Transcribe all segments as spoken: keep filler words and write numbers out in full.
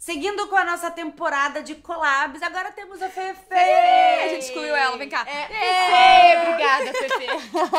Seguindo com a nossa temporada de collabs, agora temos a Fefe. Fefe! A gente excluiu ela, vem cá. É, Fefe! Obrigada, Fefe.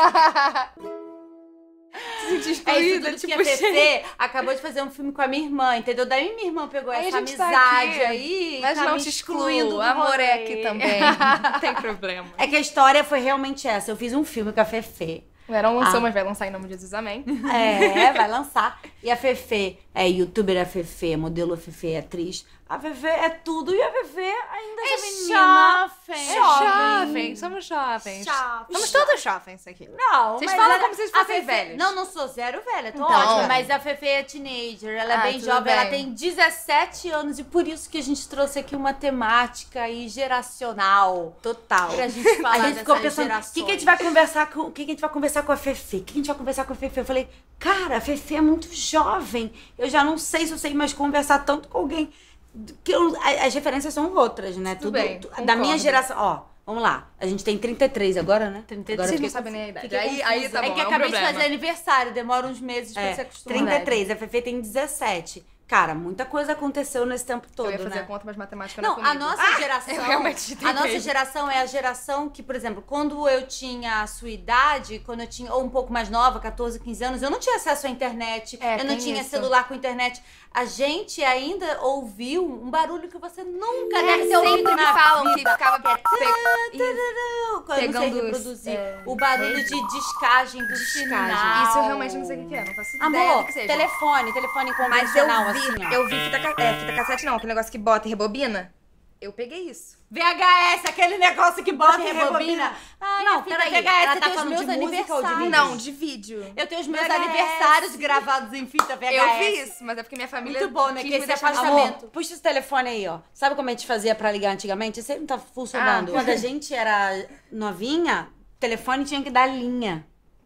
Se sentir É isso excluída, tudo tipo, que a Fefe acabou de fazer um filme com a minha irmã, entendeu? Daí minha irmã pegou Aí essa a gente tá amizade aqui, aí. mas tá não me te excluindo excluo, do amor é rolê. aqui também. Não tem problema. É que a história foi realmente essa. Eu fiz um filme com a Fefe. O Heron lançou, Ah. mas vai lançar em nome de Jesus, amém. É, vai lançar. E a Fefe é youtuber, a Fefe é modelo, a Fefe é atriz. A Fefe é tudo e a Fefe ainda é menina. jovem. É jovem. Somos jovens. Jovem. Somos todos jovens aqui. Não, Vocês mas falam ela- como se vocês a fossem Fefe- velhas. Não, não sou zero velha, tô Então. ótima. Mas a Fefe é teenager, ela é Ah, bem tudo jovem, ela bem. tem dezessete anos e por isso que a gente trouxe aqui uma temática aí geracional. Total. Pra gente falar A gente dessas ficou pensando, gerações. o que, que a gente vai conversar com, o que, que a gente vai conversar com a Fefe? O que, que a gente vai conversar com a Fefe? Eu falei, cara, a Fefe é muito jovem. Eu já não sei se eu sei mais conversar tanto com alguém. Que eu- a- as referências são outras, né? Tudo bem, tu- da concordo. minha geração. Ó, vamos lá. A gente tem trinta e três agora, né? trinta e três. Agora Vocês eu não fiquei sabem nem a idade. Fiquei Aí, aí tá bom, é que é um acabei de problema. fazer aniversário, demora uns meses pra É, se acostumar. trinta e três, a Fefe tem dezessete. Cara, muita coisa aconteceu nesse tempo todo, Eu ia fazer né? a conta, mas matemática Não, não é a comigo. nossa geração. eu realmente A nossa tentei. geração é a geração que, por exemplo, quando eu tinha a sua idade, quando eu tinha, ou um pouco mais nova, catorze, quinze anos, eu não tinha acesso à internet, É, eu não tem tinha isso. celular com internet. A gente ainda ouviu um barulho que você nunca É, deve ter ouvido sempre me na falam que vida. ficava... Que é pe- Isso. Eu não sei Pegando os- reproduzir. é, o barulho rede. de descagem do sinal. Isso eu realmente não sei o que que é, não faço ideia do Amor, que seja. telefone, telefone Mas eu convencional, vi, assim, ó. eu vi fita, ca- é, fita cassete não, aquele negócio que bota e rebobina. Eu peguei isso. V H S, aquele negócio que bota e rebobina. Ai, Não, a fita peraí, V H S, ela eu tá tenho os falando meus de música ou de aniversários. vídeo? Não, de vídeo. Eu tenho os meus V H S. aniversários gravados em fita V H S. Eu vi isso, mas é porque minha família Muito bom, né? quis Que me esse deixar afastamento. amor. Amor, puxa esse telefone aí, ó. Sabe como a gente fazia pra ligar antigamente? Esse aí não tá funcionando. Ah. Quando a gente era novinha, o telefone tinha que dar linha.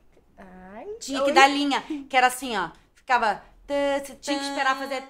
Ai, Tinha oi. que dar linha. Que era assim, ó. Ficava... tã, tã, tinha que esperar fazer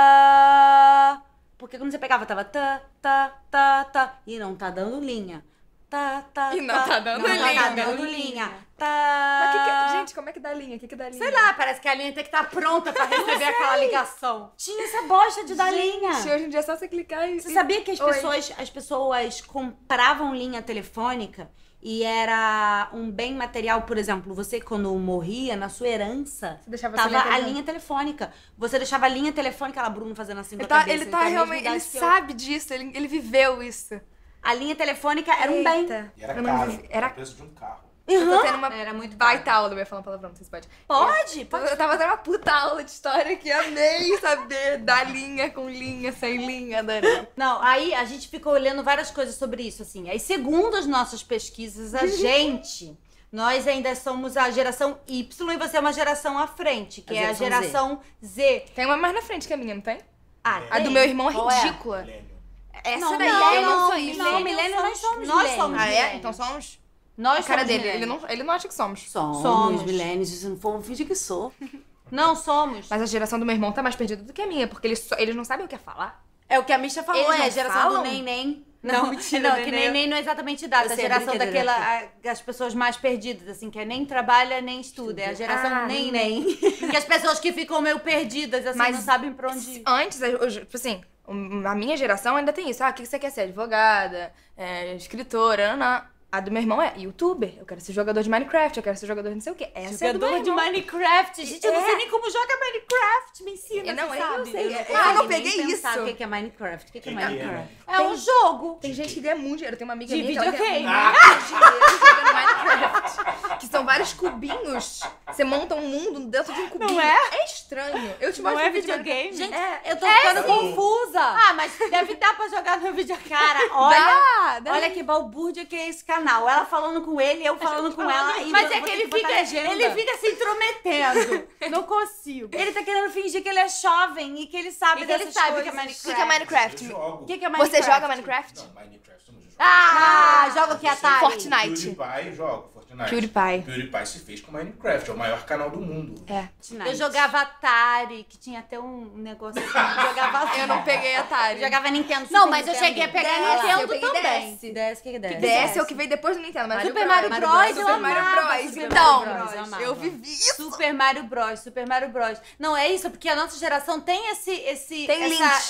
tá. Porque quando você pegava, tava tá, tá, tá, tá. E não tá dando linha. Tá, tá, E não tá dando não linha. tá dando linha. Tá. Mas que que- gente, como é que dá linha? O que que dá linha? Sei lá, parece que a linha tem que estar pronta pra receber aquela ligação. Tinha essa bosta de dar linha. Gente, hoje em dia é só você clicar e... Você sabia que as Oi. pessoas, as pessoas compravam linha telefônica e era um bem material, por exemplo, você quando morria, na sua herança, Você deixava essa tava linha a telefônica. linha telefônica. Você deixava a linha telefônica, lá, Bruno fazendo assim com Ele a tá, cabeça. ele tá tem a mesma realmente... idade Ele que eu. sabe disso, ele, ele viveu isso. A linha telefônica era um bem. Eita. E era Eu não caro. vivi- Era Era... o preço de um carro. Eu tô tendo uma Era muito baita aula, eu ia falar um palavrão, não sei se pode. Pode, pode. Eu tava tendo uma puta aula de história aqui, amei saber da linha com linha, sem linha, adorei. Não, aí a gente ficou olhando várias coisas sobre isso, assim. Aí, segundo as nossas pesquisas, a gente... Nós ainda somos a geração Y e você é uma geração à frente, que A é a geração Z. geração Z. Tem uma mais na frente que a minha, não tem? Ah, A do meu irmão é Qual é? ridícula. Milênio. Essa Não, daí, não, eu não, não, sou isso. não, milênio nós somos Nós milênio. somos Ah, é? milênio. Então somos... Nós A cara somos dele, ele milênio. não, ele não acha que somos. Somos, Somos. milênios, se não for, finge que sou. Não somos. Mas a geração do meu irmão tá mais perdida do que a minha, porque eles, só- eles não sabem o que é falar. É o que a Misha falou, Eles é não a geração falam? do neném. Não, mentira, Não, que neném. neném não é exatamente data. Eu A sei, geração brincadeira daquela... a- as pessoas mais perdidas, assim, que é nem trabalha, nem estuda. É a geração Ah, neném. Que as pessoas que ficam meio perdidas, assim, Mas não sabem pra onde ir. Antes, eu- eu- tipo assim, um- a minha geração ainda tem isso. Ah, o que você quer ser? Advogada, é, escritora, não, não. A do meu irmão é youtuber. Eu quero ser jogador de Minecraft, eu quero ser jogador de não sei o quê. Essa é a do meu Jogador de irmão. Minecraft. Gente, eu não É. sei nem como joga Minecraft. Me ensina, Eu não, você eu sabe? sei. Eu É, sei eu não nem peguei pensar isso. O que que é Minecraft? O que que é Que que é, Minecraft? É um jogo. Tem gente que ganha muito dinheiro. Tem uma amiga De minha que ela ganha videogame. muito dinheiro jogando Minecraft. Que são vários cubinhos. Você monta um mundo dentro de um cubinho. Não é? É estranho. Eu te Não mostro é um vídeo. videogame? Gente, É. Eu tô É, ficando sim. confusa. Ah, mas deve dar pra jogar no videogame. Cara, olha, dá, dá. olha que balbúrdia que é esse canal. Ela falando com ele, eu falando com ela. E Mas eu é vou que ter ele botar fica, legenda. ele fica se intrometendo. Não consigo. Ele tá querendo fingir que ele é jovem e que ele sabe E que ele dessas sabe coisas. que é O que que é Minecraft? Eu jogo. O que que é Você Minecraft? joga Minecraft? Não, Minecraft eu não jogo. Ah, joga o que, Atari? Fortnite. PewDiePie jogo, Fortnite. PewDiePie. PewDiePie se fez com Minecraft, é o maior canal do mundo. É. Eu jogava Atari, que tinha até um negócio assim. Eu jogava Eu não peguei Atari. Eu jogava Nintendo. Não, Super mas eu Nintendo. cheguei a pegar D S, Nintendo eu peguei também. D S. D S, o que que é D S? D S é o que veio depois do Nintendo. Mario Super Mario Bros. Bros, eu Super Mario amava Bros. Super Então, Mario Bros, eu amava. eu vivi isso. Super Mario Bros, Super Mario Bros. Não, é isso, porque a nossa geração tem esse... esse Tem essa... links.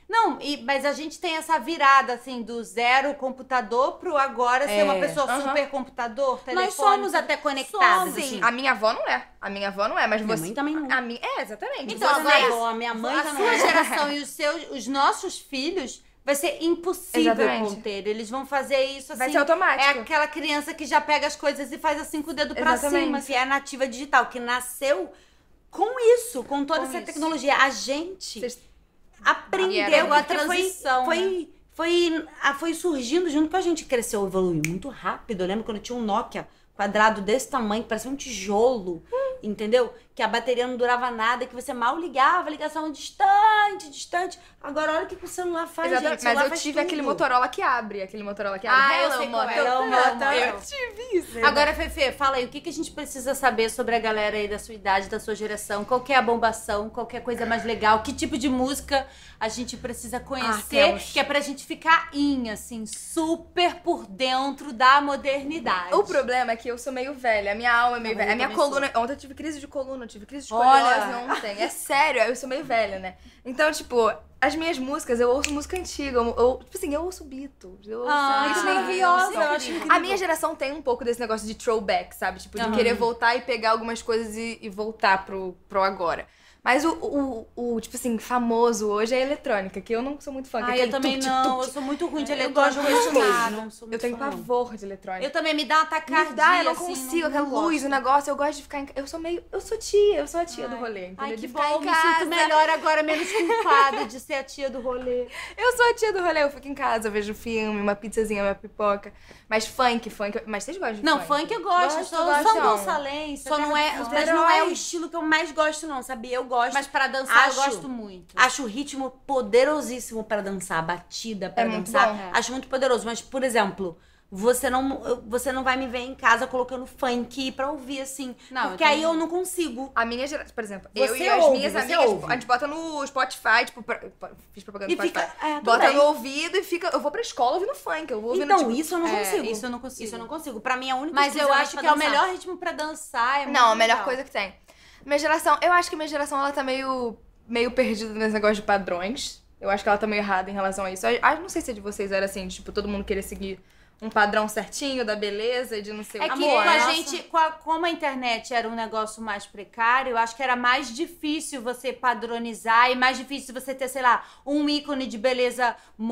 Não, e, mas a gente tem essa virada, assim, do zero computador pro agora ser É, uma pessoa aham. super computador, telefone. Nós somos até conectadas, Somos. assim. A minha avó não é. A minha avó não é, mas Minha você... mãe também não. A minha... É, exatamente. Então, Você não é agora- avó, a minha mãe a já não sua é. geração e os seus, os nossos filhos, vai ser impossível Exatamente. conter. Eles vão fazer isso assim. Vai ser automático. É aquela criança que já pega as coisas e faz assim com o dedo pra Exatamente. cima. Que é a nativa digital, que nasceu com isso, com toda Com essa isso. tecnologia. A gente Vocês- aprendeu Vieram a porque foi- transição, Foi, foi, a- foi surgindo junto com a gente. Cresceu, evoluiu muito rápido. Eu lembro quando tinha um Nokia quadrado desse tamanho, que parecia um tijolo, entendeu? Que a bateria não durava nada, que você mal ligava, ligação distante, distante. Agora olha o que que o celular faz, Exatamente. gente. O celular Mas eu faz tive tudo. aquele Motorola que abre. Aquele Motorola que abre. Ah, eu Hello, sei qual é. Motorola. Motorola. Eu tive isso. Agora, Fefe, fala aí, o que, que a gente precisa saber sobre a galera aí da sua idade, da sua geração? Qual que é a bombação? Qual que é a coisa mais legal? Que tipo de música a gente precisa conhecer? temos. que é pra gente ficar in, assim, super por dentro da modernidade. O problema é que eu sou meio velha, a minha alma é meio Não, velha. A eu minha também sou. coluna. Ontem eu tive crise de coluna, eu tive crise de Olha. escoliose ontem. É sério, eu sou meio velha, né? Então, tipo, as minhas músicas, eu ouço música antiga. Eu, eu- tipo assim, eu ouço Beatles. Eu ouço Ai, Beatles, que maravilhosa, eu acho incrível. A minha geração tem um pouco desse negócio de throwback, sabe? Tipo, de Aham. querer voltar e pegar algumas coisas e, e voltar pro, pro agora. Mas o, o, o, tipo assim, famoso hoje é a eletrônica, que eu não sou muito fã. que é Ai, eu aquele também tuc, não. tuc, Eu sou muito ruim de Eu eletrônico. gosto muito Eu nada. não Não sou Eu muito tenho fã, não. pavor de eletrônica. Eu também me dá um taquicardia, Me dá, eu não assim, consigo, não- aquela não luz, gosto. o negócio, eu gosto de ficar em casa. Eu sou meio. Eu sou tia, eu sou a tia do Ai. rolê, entendeu? Ai, de que ficar bom, em me casa. sinto melhor agora, menos culpada de ser a tia do rolê. Eu sou a tia do rolê, eu fico em casa, eu vejo filme, uma pizzazinha, uma pipoca. Mas funk, funk. Mas vocês gostam de Não, funk? funk eu gosto, Gosto, sou gosto, São não. Gonçalense. Só não é, terra mas dos não é o heróis. estilo que eu mais gosto, não, sabia? Eu gosto. Mas pra dançar Acho- eu gosto muito. Acho o ritmo poderosíssimo pra dançar, a batida pra É muito dançar. bom. Acho muito poderoso, mas por exemplo, você não você não vai me ver em casa colocando funk pra ouvir assim, Não, porque eu aí também eu não. não consigo. A minha geração, por exemplo, eu Você e as ouve, minhas você amigas, ouve. a gente bota no Spotify, tipo, pra- fiz propaganda E no fica, Spotify. é, Bota também. no ouvido e fica. Eu vou pra escola ouvindo funk. Eu vou ouvindo, Então, tipo, isso eu não É, consigo. isso eu não consigo. Isso eu não consigo. Pra mim é a única Mas eu exclusiva acho pra que é o dançar. melhor ritmo pra dançar. É Não, a muito melhor legal. coisa que tem. Minha geração, eu acho que minha geração ela tá meio, meio perdida nesse negócio de padrões. Eu acho que ela tá meio errada em relação a isso. Eu, eu não sei se é de vocês era assim, tipo, todo mundo querer seguir um padrão certinho da beleza e de não sei É o que quê. com a nossa. gente, com a- como a internet era um negócio mais precário, eu acho que era mais difícil você padronizar e mais difícil você ter, sei lá, um ícone de beleza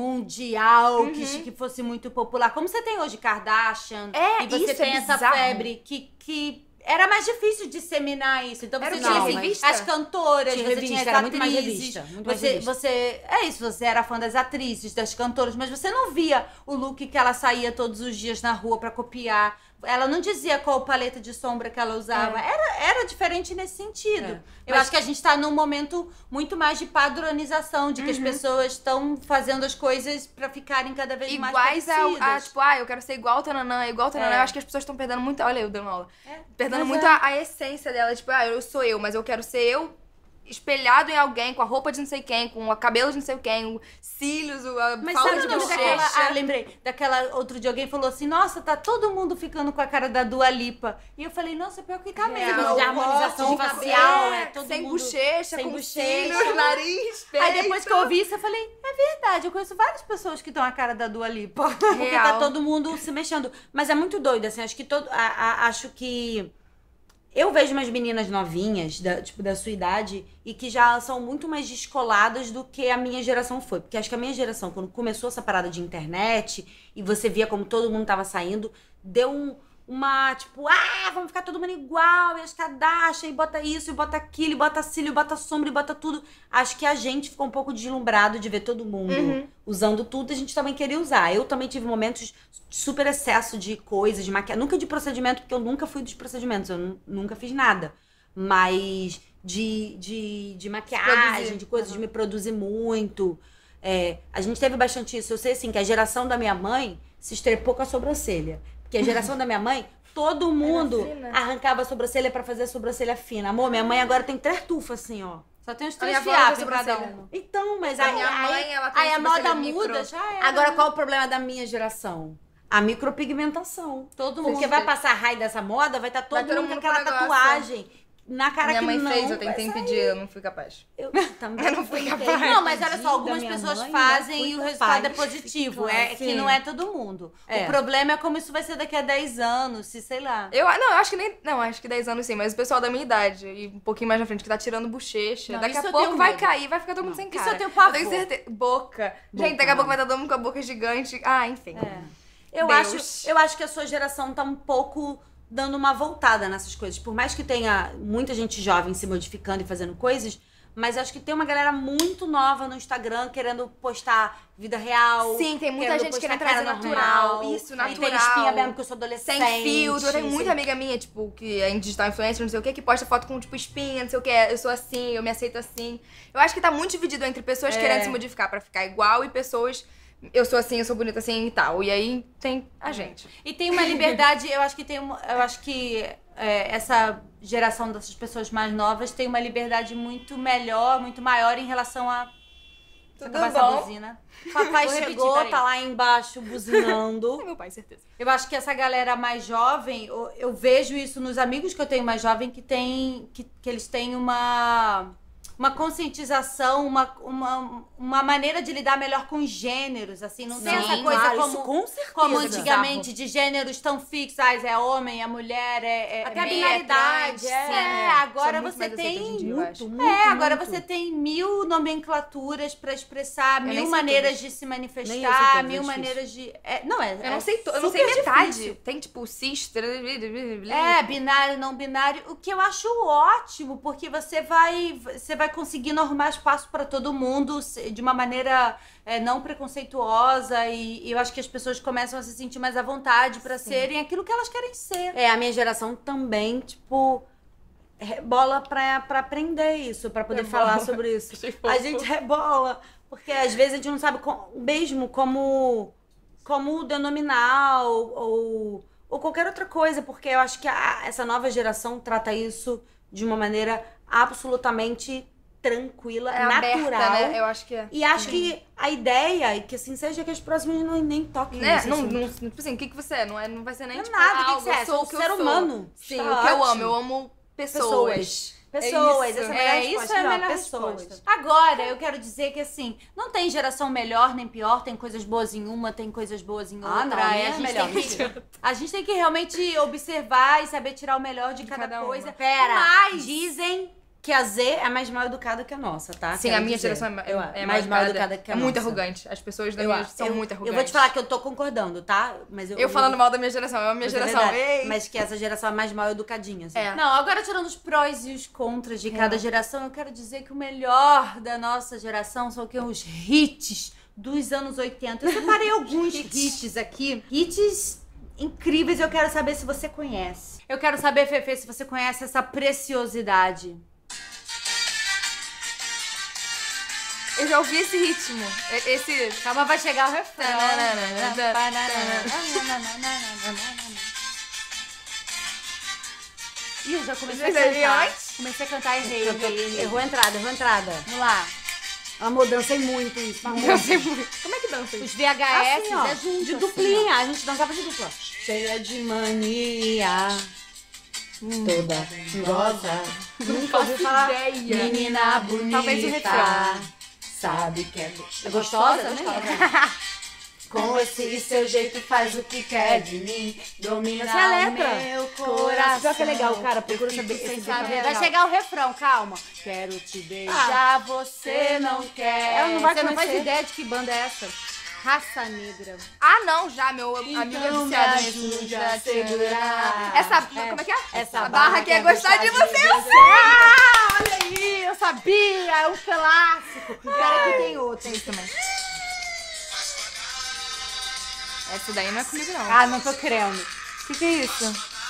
mundial que, que fosse muito popular. Como você tem hoje Kardashian, É, e você isso é tem essa bizarro. febre que, que era mais difícil disseminar isso. Então Era você o quê? tinha assim, Revista? as cantoras, Tinha você revista, tinha as era muito mais atrizes, revista, muito mais você, revista. você é isso, você era fã das atrizes, das cantoras, mas você não via o look que ela saía todos os dias na rua pra copiar. Ela não dizia qual paleta de sombra que ela usava. Era, era diferente nesse sentido. É. Eu Mas- acho que a gente tá num momento muito mais de padronização, de que as pessoas estão fazendo as coisas pra ficarem cada vez mais Iguais a, parecidas. a, tipo, ah, eu quero ser igual ao Tananã, igual ao Tananã. É. Eu acho que as pessoas estão perdendo muito. Olha, eu dando aula. Perdendo mas muito é. a, a essência dela. Tipo, ah, eu sou eu, mas eu quero ser eu espelhado em alguém, com a roupa de não sei quem, com o cabelo de não sei quem, os cílios, o- a Mas falta sabe de o nome bochecha. Daquela, ah, lembrei, daquela outro dia alguém falou assim, nossa, tá todo mundo ficando com a cara da Dua Lipa. E eu falei, nossa, pior que tá mesmo. Negócio de O harmonização corte de facial, cabelo, é todo sem mundo bochecha, sem com bochecha. cílios, nariz, peito. Aí depois que eu ouvi isso, eu falei, é verdade, eu conheço várias pessoas que estão a cara da Dua Lipa. Porque tá Real. todo mundo se mexendo. Mas é muito doido, assim, acho que todo. a- a- acho que. Eu vejo umas meninas novinhas, da, tipo, da sua idade, e que já são muito mais descoladas do que a minha geração foi. Porque acho que a minha geração, quando começou essa parada de internet, e você via como todo mundo tava saindo, deu um, uma, tipo, ah, vamos ficar todo mundo igual, e as Kardashian, e bota isso, e bota aquilo, e bota cílio, e bota sombra, e bota tudo. Acho que a gente ficou um pouco deslumbrado de ver todo mundo Uhum. usando tudo, a gente também queria usar. Eu também tive momentos de super excesso de coisas, de maquiagem. Nunca de procedimento, porque eu nunca fui dos procedimentos, eu nu- nunca fiz nada. Mas de, de, de maquiagem, Produzir. de coisas, de me produzir muito. É, a gente teve bastante isso. Eu sei, assim, que a geração da minha mãe se estrepou com a sobrancelha. Porque a geração da minha mãe, todo mundo fina. arrancava a sobrancelha pra fazer a sobrancelha fina. Amor, minha mãe agora tem três tufas, assim, ó. Só tem os A três minha avó fiapos tem em cada sobrancelha. um. Então, mas A aí, minha aí- mãe, ela tem aí a sobrancelha moda micro. muda, Já era. Agora, qual o problema da minha geração? A micropigmentação. Todo mundo. Porque vai passar raio dessa moda, vai estar todo, Vai todo mundo com mundo aquela com negócio. tatuagem. na cara Minha que mãe não. fez, eu vai tentei sair. impedir, eu não fui capaz. Eu também Eu não fui tentei. capaz. Não, mas olha impedir só, algumas da minha pessoas mãe, fazem não e o fui resultado é capaz. positivo. Claro, É que sim. não é todo mundo. É. O problema é como isso vai ser daqui a dez anos, se sei lá. Eu, não, eu acho que nem. Não, acho que dez anos sim, mas o pessoal da minha idade e um pouquinho mais na frente que tá tirando bochecha. Não, daqui isso a eu pouco tenho vai medo. cair, vai ficar todo mundo sem Isso cara. eu tenho pavor. tenho certeza. Boca. Gente, Boca, daqui a pouco não. vai estar todo mundo com a boca gigante. Ah, enfim. Eu Deus. acho, eu acho que a sua geração tá um pouco dando uma voltada nessas coisas. Por mais que tenha muita gente jovem se modificando e fazendo coisas, mas acho que tem uma galera muito nova no Instagram querendo postar vida real. Sim, tem muita querendo gente postar querendo trazer cara natural. normal. Isso, E natural. tem espinha mesmo que eu sou adolescente. Sem filtro. Eu tenho muita sem- amiga minha, tipo, que é em digital influencer, não sei o que, que posta foto com, tipo, espinha, não sei o que. Eu sou assim, eu me aceito assim. Eu acho que tá muito dividido entre pessoas É. querendo se modificar pra ficar igual e pessoas. Eu sou assim, eu sou bonita assim e tal. E aí tem a gente. E tem uma liberdade, eu acho que tem uma, eu acho que é, essa geração dessas pessoas mais novas tem uma liberdade muito melhor, muito maior em relação a Tudo acabar essa bom? buzina. Papai Vou repetir, chegou, peraí. tá lá embaixo buzinando. Meu pai, certeza. Eu acho que essa galera mais jovem, eu, eu vejo isso nos amigos que eu tenho mais jovem, que tem que, que eles têm uma uma conscientização, uma, uma, uma maneira de lidar melhor com os gêneros, assim, não tem Sim, essa coisa claro, como isso com certeza. como antigamente, de gêneros tão fixos, ah, é homem, é mulher, é, é Até a meia, binaridade, trans, é. é, São agora muito você mais aceitos hoje em tem dia, eu muito, acho. muito, é, agora muito. você tem mil nomenclaturas pra expressar, nem mil sei maneiras todas. de se Nem eu sei manifestar, todas, é mil difícil. maneiras de é, não é, Eu não é sei, to- eu não sei super metade. difícil. Tem, tipo, cis... É, binário, não binário, o que eu acho ótimo, porque você vai, você vai conseguir normar espaço para todo mundo se- de uma maneira é, não preconceituosa e, e eu acho que as pessoas começam a se sentir mais à vontade para serem aquilo que elas querem ser. É, a minha geração também, tipo, rebola pra, pra aprender isso, pra poder Rebola. falar sobre isso. Achei fofo. A gente rebola, porque às vezes a gente não sabe com- mesmo como, como denominar ou, ou, ou qualquer outra coisa, porque eu acho que a- essa nova geração trata isso de uma maneira absolutamente tranquila, É natural. aberta, né? Eu acho que é. E acho que a ideia, e que assim seja, que as próximas não, nem toquem Né? nesse Não, assunto. não, tipo assim, o que, que você é? Não, é? não vai ser nem Não é tipo, nada, o que ah, que você eu é? sou Sou o que um eu ser sou. humano. Sim, Tá o que eu ótimo. amo. Eu amo pessoas. Pessoas. Pessoas. isso. Essa é a É, melhor isso resposta. é a Não, melhor pessoas. resposta. Agora, eu quero dizer que assim, não tem geração melhor nem pior, tem coisas boas em uma, tem coisas boas em outra. Ah, não, a minha e é a gente melhor. tem que a gente tem que realmente observar e saber tirar o melhor de, cada, cada uma. coisa. Pera, Mas dizem que a Z é mais mal educada que a nossa, tá? Sim, Quero a minha dizer. geração é, Eu- é mais mal educada que a É muito nossa. arrogante. As pessoas da Eu, minha acho- são eu- muito arrogantes. eu vou te falar que eu tô concordando, tá? Mas eu, Eu falando mal da minha geração, é a minha Mas é geração. verdade. Ei. Mas que essa geração é mais mal educadinha, assim. É. não, agora tirando os prós e os contras de cada geração, eu quero dizer que o melhor da nossa geração são o que? Os hits dos anos oitenta. Eu separei alguns hits aqui. Hits incríveis, eu quero saber se você conhece. Eu quero saber, Fefe, se você conhece essa preciosidade. Eu já ouvi esse ritmo. E- Esse... Calma, vai chegar o refrão. Ih, eu já comecei a Você viu cantar. antes? Comecei a cantar e errei, Eu tô- errei, errei. Errou a entrada, errou a entrada. Vamos lá. Amor, dancei muito isso. Amor. Eu sei muito. Como é que dança Os isso? V H S Assim, ó, é junto, de assim, duplinha. A gente dançava de dupla. Cheia de mania. Toda rosa. Nunca ouvi falar. ideia. Menina bonita. Talvez o refrão. Sabe que é É gostosa, né? Com esse seu jeito faz o que quer de mim. Domina Essa é a letra. meu coração. Pior que é legal, cara. Procura Eu fico saber. sem esse saber. refrão é Vai legal. chegar o refrão, calma. Quero te beijar, você não quer. Ela não vai Você não faz conhecer. ideia de que banda é essa? Raça Negra. Ah, não, já, meu amigo é Então viciado me nisso. ajuda a segurar. Essa, como é que é? Essa A barra que é gostar de você. Ah, olha aí, eu sabia, é um clássico. Pera que tem outro. Tem isso também. Essa daí não é comigo, não. Ah, não tô crendo. O que, que é isso?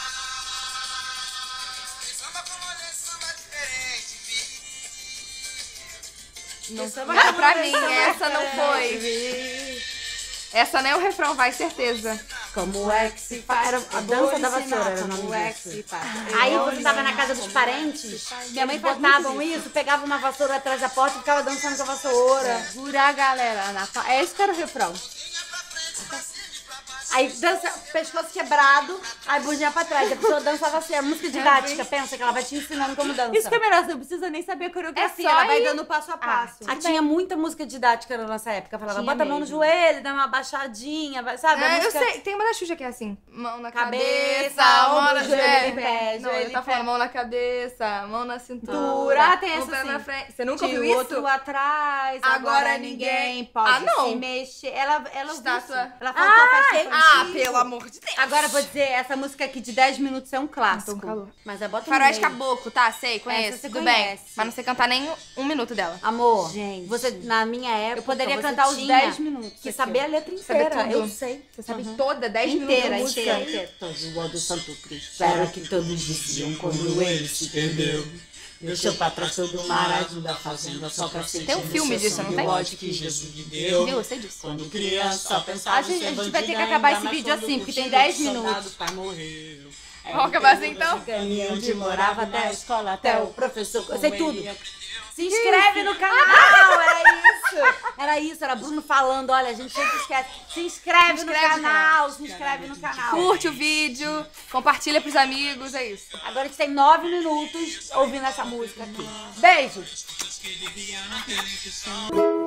Não, não é pra mim, essa não foi. Essa nem é o refrão, vai, certeza. Como é que se faz? Era a dança da vassoura, era o nome Como é que se disso. faz? Aí você tava na casa dos parentes, Minha mãe faz botavam muito isso, pegavam uma vassoura atrás da porta e ficava dançando com a vassoura. Jura, galera. Na fa... É esse que era o refrão. Aí dança, pescoço quebrado, aí bundinha pra trás. A pessoa dançava assim, a música didática, pensa que ela vai te ensinando como dança. Isso que é melhor, você não precisa nem saber a coreografia, É só ela vai ir- dando passo a passo. Ah, tinha muita música didática na nossa época. Falava, Tinha bota a mão no mesmo. joelho, dá uma baixadinha, vai- sabe? a É, eu música... sei, tem uma da Xuxa que é assim. Mão na Cabeça, cabeça, mão ombro, na joelho é, em pé, Não, joelho ele tá em pé. falando mão na cabeça, mão na cintura. Ah, tem o essa pé sim. na frente. Você nunca Tinha ouviu o isso? outro atrás, Agora agora, ninguém- ninguém pode Ah, não. se mexer. Ela, ela ouviu Estátua. isso. Ela falou ah, festa infantil. Ah, pelo amor de Deus. Agora eu vou dizer, essa música aqui de dez minutos é um clássico. Então, calor. Mas é bota no Faroeste meio. Caboclo, tá? Sei, conheço. Essa você tudo conhece. bem. Mas não sei cantar nem um minuto dela. Amor, Gente. você, na minha época, Eu poderia você cantar os tinha dez minutos que aqui, saber ó. a letra Saber inteira. tudo. Eu sei. Você sabe toda, dez minutos Inteira, de música. inteira. Inteira. Todo igual do Santo Cristo. Era que todos diziam quando ele se perdeu. Deixou pra trás todo o maradinho da fazenda só pra sentir. Tem um filme disso, não tem? ódio que Jesus me deu. Viu? Eu sei disso. Quando criança pensava A gente- ser a gente vai ter que bandida, acabar ainda esse mais vídeo quando assim, porque tem curtindo dez que soldado minutos. pai morreu. Vamos acabar assim, então? Caminho onde morava até a escola, até o professor. Eu sei tudo. Se inscreve no canal, era isso. Era isso, era Bruno falando, olha, a gente sempre esquece. Se inscreve, no, inscreve no canal, se inscreve no canal. Curte o vídeo, compartilha pros amigos, é isso. Agora a gente tem nove minutos ouvindo essa música aqui. Beijo. Que devia não ter que